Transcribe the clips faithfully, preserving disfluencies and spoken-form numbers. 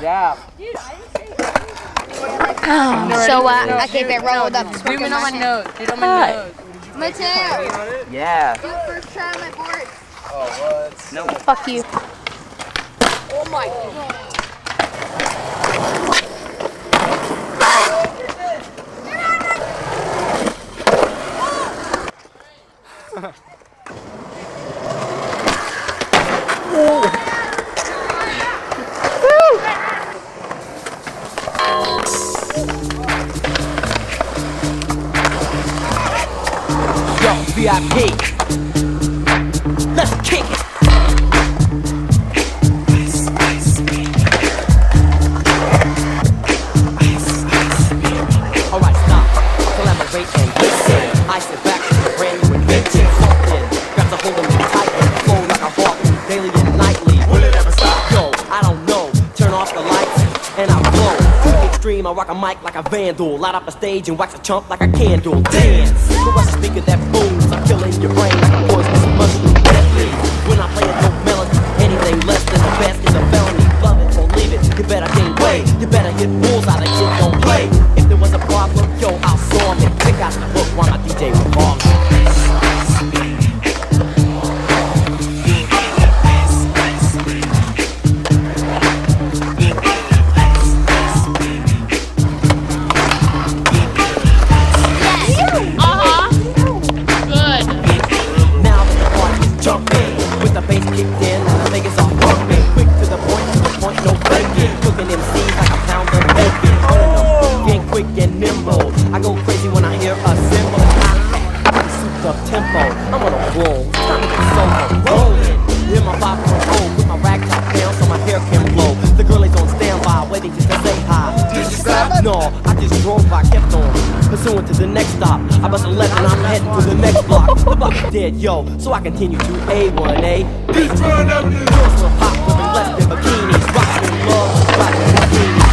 Yeah. So uh, I keep it rolled up. Zoom in on my nose. Get on my nose. Mateo. Yeah. Do it first try on my board. Oh, what? No. Fuck you. Oh my god. Yo, V I P. Let's kick it. Alright, stop. Collaborate and listen. I sit back with a brand new invention. Something grabs a hold of me tight and flow like a hawk daily and nightly. Will it ever stop? Yo, I don't know. Turn off the lights and I blow. To the extreme, I rock a mic like a vandal. Light up a stage and wax a chump like a candle. Dance. Crush a speaker that booms. I'm killing your brain like a poisonous mushroom. Deadly. When I play a dope melody, anything less than the best is a felony. Love it or leave it. You better gain weight. You better hit bulls out of kid don't play. If there was a problem, yo, I'll solve it. Pick out the hook while my D J revolves. I go crazy when I hear a cymbal. I'm souped up tempo. I'm on a roll. Time to get solo. Rolling. Hear my vibe from home. Put my rag top down so my hair can blow. The girl is on standby, waiting just to say hi. Did you stop? No, I just drove by, kept on pursuing to the next stop. I bust a left and I'm heading to the next block. The block is dead, yo. So I continue to A one A. Beach run up the girls will pop, living less than bikinis. Rockin' love, rockin' bikinis.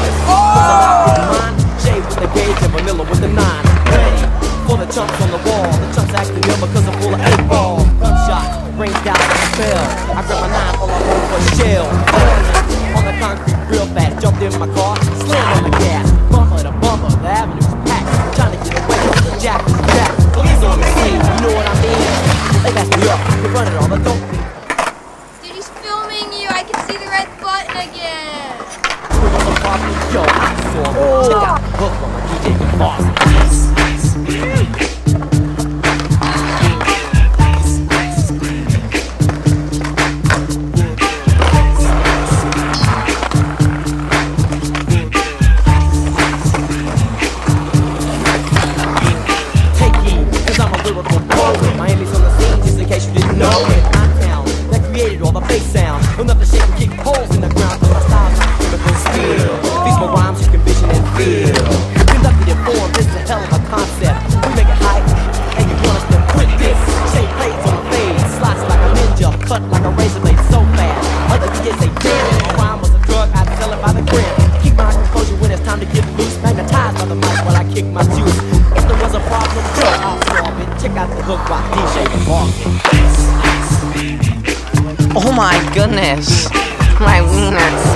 With the gauge and vanilla with the nine. Ready for the chumps on the wall. The chumps acting ill because I'm full of eight ball. Gunshots rained down like a spell. I grab my nine, all I hold for a shell. On the concrete real fast, jumped in my car, slammed on the gas. Bumper to bumper, the avenue's packed. Trying to get away from the jack is jack. Police on the scene, you know what I mean? They got me up, they run it all, but don't be. Dude, he's filming you. I can see the red button again. Yo, I saw him. Check out the hook on my D J boss. Take heed, cause I'm a lyrical poet. Miami's on the scene, just in case you didn't know it. I'm town that created all the bass sound. Enough to shake and kick holes in the ground. Cause my style's like chemical steel. These my rhymes you can vision and feel. Conducted in form, this is a hell of a concept. We make it hype, and you want us to quit this. Shape plates on the fade, slice like a ninja, cut like a razor blade so fast. Other D Js say, damn, if my rhyme was a drug, I'd sell it by the gram. Keep my composure when it's time to get loose. Magnetized by the mic while I kick my juice. If there was a problem, yo, I'll solve it. Check out the hook by D J Walking. Oh my goodness, my wiener.